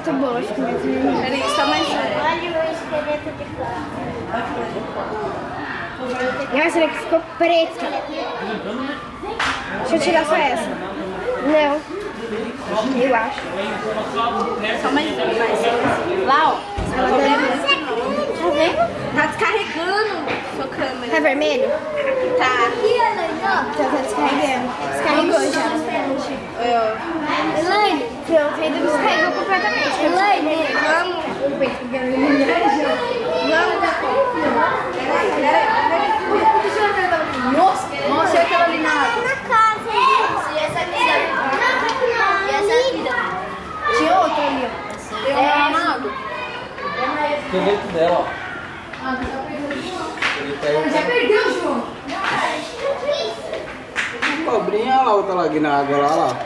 muito boa, fica muito linda. Peraí, só mais um. Olha o esqueleto de cobra. Nossa, ele que ficou preta. Deixa eu tirar só essa. Não. Eu acho. Só mais um. Lá, ó. Ela deve... Tá vendo? Tá descarregando sua câmera. Tá vermelho? Tá. Então tá descarregando. Descarregou já. Elaine, Pronto, ainda descarregou completamente. Elaine, vamos. Nossa, mostra aquela ali na água. Na casa. E essa aqui, e essa aqui, tinha outra ali, ó. É na água. Esqueleto dela, ó. Já perdeu, João. Cobrinha, olha lá, outra lá aqui na água, lá, lá.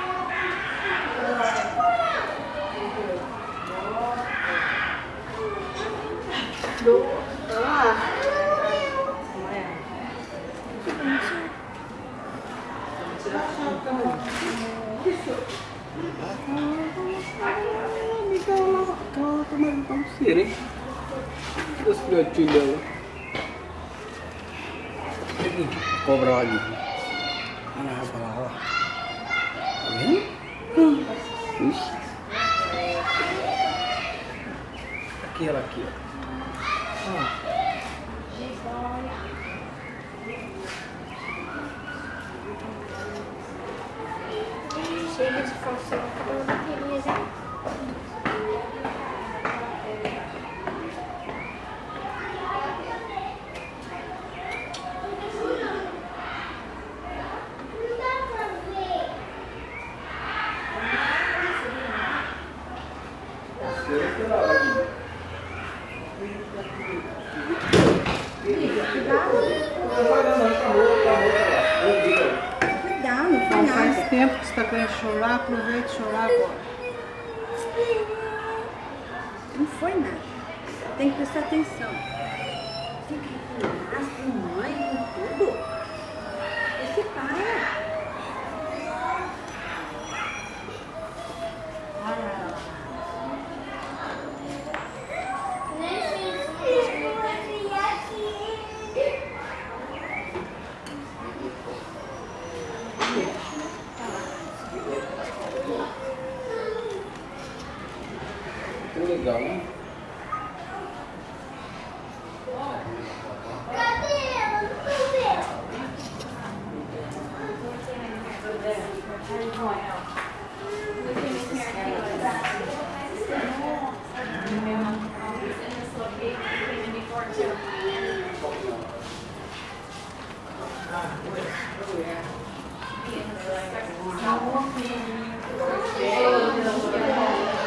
Ela tomando panceira, hein? Os filhotinhos dela. Cobra lá ali. Olha lá, olha lá, olha lá. Tá vendo? Ixi. Aqui, ela aqui, ó. Ó. Chega de função, acabou a bateria já. Não faz tempo que você está querendo chorar, aproveita e chorar agora. Não foi nada. Tem que prestar atenção. Tem que reclamar com mãe, com tudo. Esse para. Que legal, né? Tá